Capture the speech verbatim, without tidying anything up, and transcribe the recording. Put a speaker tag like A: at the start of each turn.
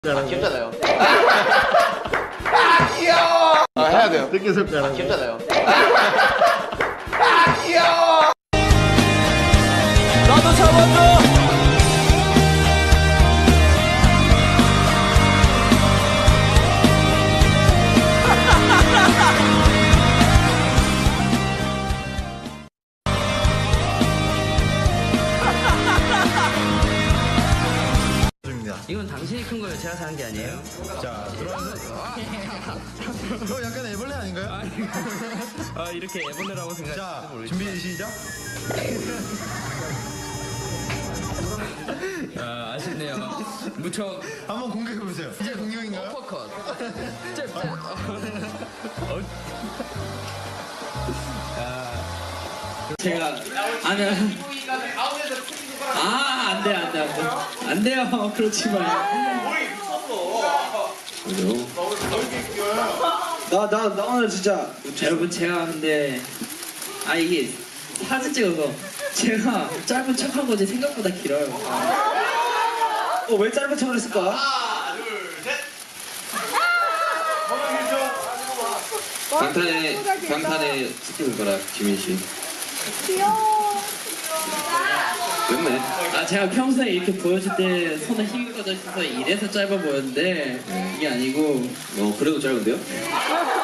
A: 아, 귀엽잖아요.
B: 아 귀여워. 아 해야 돼요.
A: 늦게 섭가는
B: 아, 귀엽잖아요.
C: 아 귀여워. 나도 잡아줘.
D: 이건 당신이 큰 거예요. 제가 사는 게 아니에요.
E: 자, 들어와서. 저 약간 애벌레 아닌가요?
D: 아 이렇게 애벌레라고 생각.
E: 자, 준비 시작.
D: 아 아쉽네요. 무척
E: 한번 공격해 보세요. 이제 공격인가요?
D: 퍼컷. 제가 아는 아 안돼 안돼 안돼 안 돼요. 그렇지 마요.
C: 나 나 나 오늘 진짜
D: 여러분 제가 근데 아 이게 사진 찍어서 제가 짧은 척한 거지 생각보다 길어요.
C: 어, 왜 짧은 척을 했을까?
F: 방탄의 방탄의 스킨 거라 지민 씨.
G: 귀여워.
F: 됐네.
D: 아 제가 평소에 이렇게 보여줄 때 손에 힘이 빠져 있어서 이래서 짧아 보였는데 이게 아니고
F: 어 그래도 짧은데요?
G: 귀여워.